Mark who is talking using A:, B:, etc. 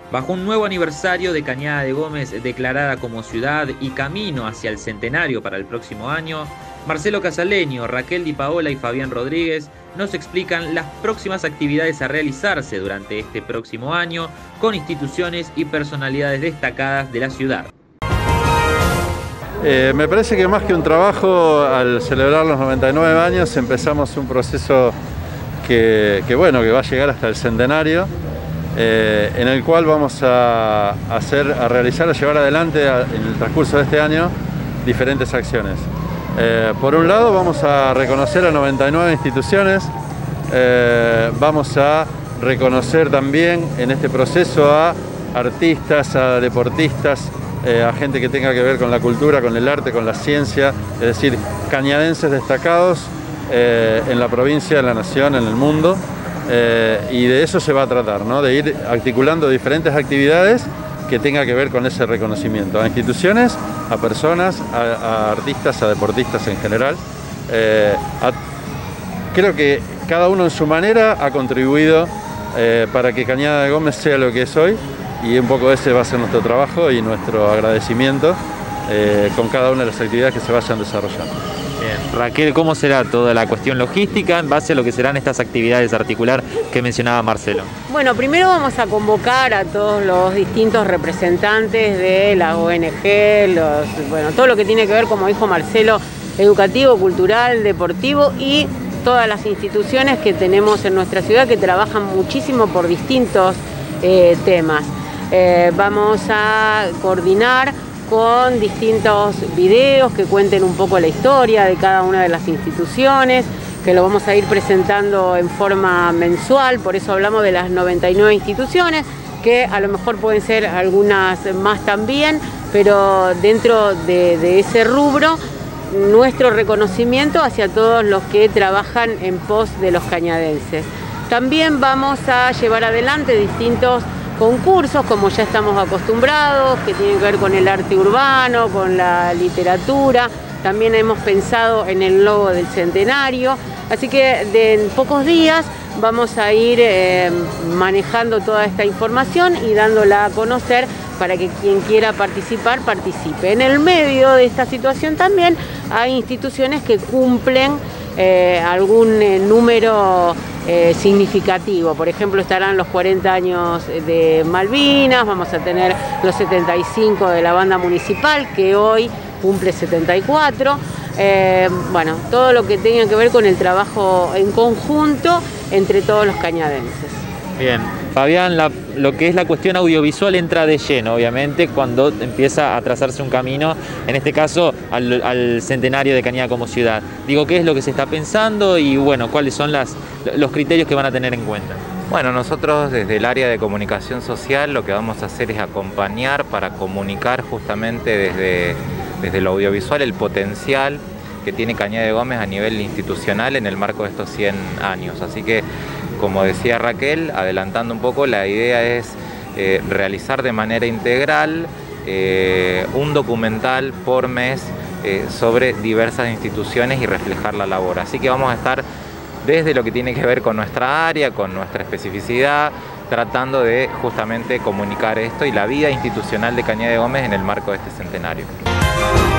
A: Bajo un nuevo aniversario de Cañada de Gómez declarada como ciudad y camino hacia el centenario para el próximo año, Marcelo Casaleño, Raquel Di Paola y Fabián Rodríguez nos explican las próximas actividades a realizarse durante este próximo año con instituciones y personalidades destacadas de la ciudad.
B: Me parece que más que un trabajo, al celebrar los 99 años empezamos un proceso que va a llegar hasta el centenario, en el cual vamos a llevar adelante en el transcurso de este año diferentes acciones. Por un lado vamos a reconocer a 99 instituciones, vamos a reconocer también en este proceso a artistas, a deportistas, a gente que tenga que ver con la cultura, con el arte, con la ciencia, es decir, cañadenses destacados en la provincia, en la nación, en el mundo, y de eso se va a tratar, ¿no? De ir articulando diferentes actividades que tenga que ver con ese reconocimiento, a instituciones, a personas, a artistas, a deportistas en general. Creo que cada uno en su manera ha contribuido para que Cañada de Gómez sea lo que es hoy, y un poco ese va a ser nuestro trabajo y nuestro agradecimiento con cada una de las actividades que se vayan desarrollando.
A: Bien. Raquel, ¿cómo será toda la cuestión logística en base a lo que serán estas actividades articular que mencionaba Marcelo?
C: Bueno, primero vamos a convocar a todos los distintos representantes de la ONG, todo lo que tiene que ver, como dijo Marcelo, educativo, cultural, deportivo, y todas las instituciones que tenemos en nuestra ciudad que trabajan muchísimo por distintos temas. Vamos a coordinar con distintos videos que cuenten un poco la historia de cada una de las instituciones, que lo vamos a ir presentando en forma mensual, por eso hablamos de las 99 instituciones, que a lo mejor pueden ser algunas más también, pero dentro de ese rubro, nuestro reconocimiento hacia todos los que trabajan en pos de los cañadenses. También vamos a llevar adelante distintos concursos, como ya estamos acostumbrados, que tienen que ver con el arte urbano, con la literatura. También hemos pensado en el logo del centenario, así que en pocos días vamos a ir manejando toda esta información y dándola a conocer para que quien quiera participar, participe. En el medio de esta situación también hay instituciones que cumplen algún número significativo. Por ejemplo, estarán los 40 años de Malvinas, vamos a tener los 75 de la banda municipal, que hoy cumple 74. Todo lo que tenga que ver con el trabajo en conjunto entre todos los cañadenses.
A: Bien, Fabián, lo que es la cuestión audiovisual entra de lleno, obviamente, cuando empieza a trazarse un camino, en este caso al centenario de Cañada como ciudad. Digo, ¿qué es lo que se está pensando y cuáles son los criterios que van a tener en cuenta?
D: Bueno, nosotros desde el área de comunicación social lo que vamos a hacer es acompañar para comunicar justamente desde lo audiovisual el potencial que tiene Cañada de Gómez a nivel institucional en el marco de estos 100 años. Así que, como decía Raquel, adelantando un poco, la idea es realizar de manera integral un documental por mes sobre diversas instituciones y reflejar la labor. Así que vamos a estar desde lo que tiene que ver con nuestra área, con nuestra especificidad, tratando de justamente comunicar esto y la vida institucional de Cañada de Gómez en el marco de este centenario.